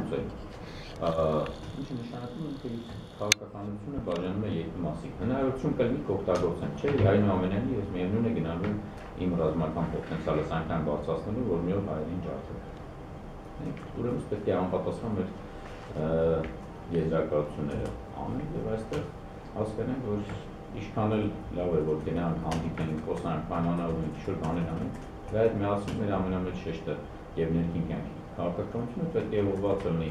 լուծել։ Ինչը նշանակում է, թե քաղաքականությունը բաժանում է երկու մասի։ Հնարավորություն կլինի կօգտագործեն, չէ՞, այնուամենայնիվ ես միևնույն է գնալու իմ ռազմական պոտենցիալս այնքան բարձրացնելու, որ մի օր հայերին ջարդել։ Ուրեմն պետք է անպատասխան մեր եզրակացությունները անենք եւ այստեղ հասկանանք, որ ինչքան էլ լավ է, որ գնանք հանդիպենք, խոսանք, պայմանավորենք, ինչ-որ բաներ անենք, դա այդ միասին մեր ամենամեծ շեշտը եւ ներքին կյանքի քաղաքականությունը պետք է ուղղված լինի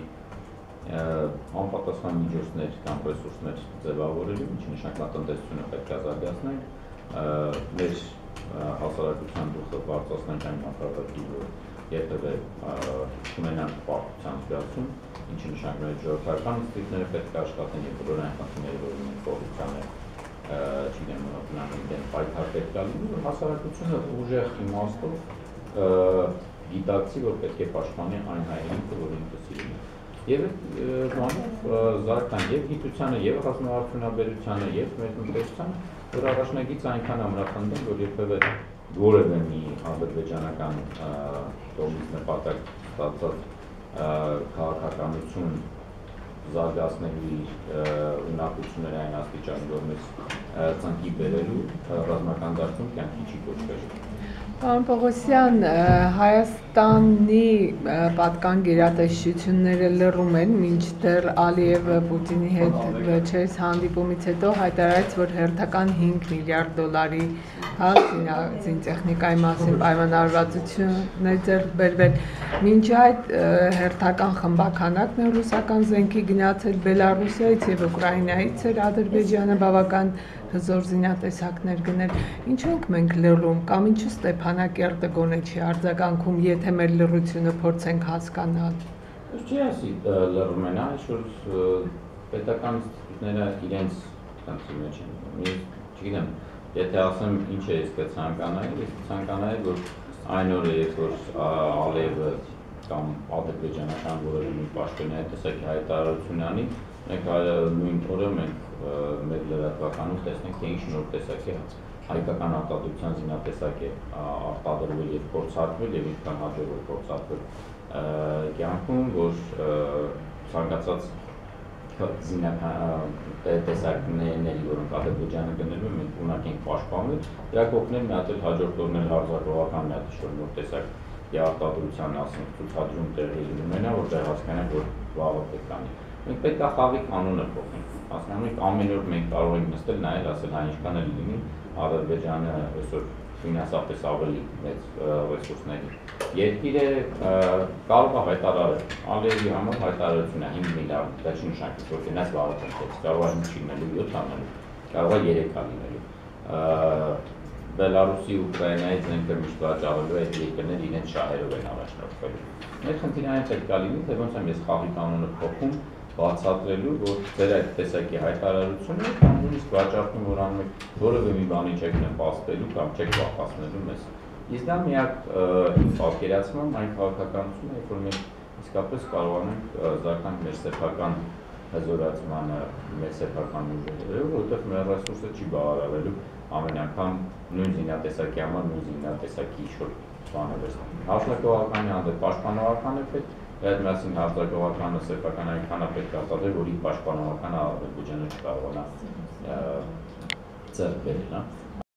անպատասխան միջոցներ կամ ռեսուրսներ ձևավորելու, ինչի նշանակում տնտեսությունը պետք է զարգացնենք, մեր հասարակության դուխը բարձրացնենք այն մակարդակի, որ երբևէ չունենանք պարտության զգացում, ինչի նշանակում է ժողովրդական ինստիտուտները պետք է աշխատեն եւ բոլոր այն խնդիրները, որ ունեն կոռուպցիան է, չգիտեմ, բնակչության պայքար պետք է լինի, որ հասարակությունը ուժեղ իմաստով գիտակցի, որ պետք է պաշտպանի այն հայրենիքը, որ ինքը սիրում է։ Եվ այդ բանով զարգան եւ գիտությանը, եւ ռազմավարությունաբերությանը, եւ մեր տնտեսությանը, որ առաջնագիծ այնքան ամրապնդեն, որ երբևէ որևէ մի ադրբեջանական կողմից նպատակ ստացած քաղաքականություն զարգացնելու ունակությունները այն աստիճանի, որ մեզ ծնկի բերելու ռազմական դաշտում կյանքի չի կոչվել։ Պարոն Պողոսյան, Հայաստանի պատկան գերատեսչությունները լռում են, մինչդեռ Ալիևը Պուտինի հետ վերջերս հանդիպումից հետո հայտարարեց, որ հերթական $5 միլիարդ զինտեխնիկայի մասին պայմանավորվածություն է ձեռք բերվել։ Մինչ այդ հերթական խմբաքանակն է ռուսական զենքի գնացել Բելարուսիայից եւ Ուկրաինայից էր Ադրբեջանը բավական հզոր զինատեսակներ գնել։ Ինչու ենք մենք լռում կամ ինչու Ստեփանակերտը գոնե չի արձագանքում, եթե մեր լռությունը փորձենք հասկանալ։ Չի ասի լռում են, այսօր պետական ինստիտուտները իրենց տանցի մեջ են։ Չգիտեմ, եթե ասեմ ինչ է ես կցանկանայի, ես կցանկանայի, որ այն օրը, երբ որ Ալիևը կամ ադրբեջանական որևէ մի պաշտոնյա այդ տեսակի հայտարարություն անի, մենք նույն օրը մենք մեր լրատվականում տեսնենք, թե ինչ նոր տեսակ է հայկական արտադրության զինատեսակ է արտադրվել եւ փորձարկվել եւ ինչքան հաջողվել փորձարկվել կյանքում, որ ցանկացած տեսակների, որոնք Ադրբեջանը գնելու մենք ունակ ենք պաշտպանել, դրա կողքներ մի հատ էլ հաջորդ օրներ հարձակողական մի հատ նոր տեսակ արտադրության ասենք ցուցադրում տեղի ունենա, որ դեռ հասկանանք, որ վաղը պետք անի։ Մենք պետք է խաղի կանոնը փոխենք։ Հասկանանք, ամեն օր մենք կարող ենք նստել նայել, ասել, հա ինչքան էլ լինի Ադրբեջանը այսօր ֆինանսապես ավելի մեծ ռեսուրսների երկիր է, կարող է հայտարարել, Ալիևի համար հայտարարություն է 5 միլիարդ, դա չի նշանակում, որ գնաց վաղը տնտես, կարող է 5 լինելու, 7 անելու, կարող է 3 լինելու։ Բելարուսի, Ուկրաինայի զենքը միշտ վաճառելու այդ երկրները իրենց շահերով են առաջնորդվելու։ Մեր խնդիրը այն պետք է լինի, թե ոնց եմ ես խաղի կանոնը փոխում, բացատրելու, որ ձեր այդ տեսակի հայտարարությունը կամ նույնիսկ վաճառքում, որ անում եք որևէ մի բանի չեք նպաստելու կամ չեք վախեցնելու մեզ։ Իսկ դա միակ իմ պատկերացմամբ այն քաղաքականությունն է, որ մենք իսկապես կարողանանք զարգանալ մեր սեփական հզորացմանը, մեր սեփական ուժերով, որովհետև մեր ռեսուրսը չի բավարարելու ամեն անգամ նույն զինատեսակի համար նույն զինատեսակի ինչ-որ բանը վերցնել։ Հաշվարկողականի հանդեպ պաշտպանողական է պետք, այդ միասին հարձակողականը սեփական այնքան է պետք է արտադրել, որ իր պաշտպանողականը Ադրբեջանը չկարողանա ձեռք բերել, հա։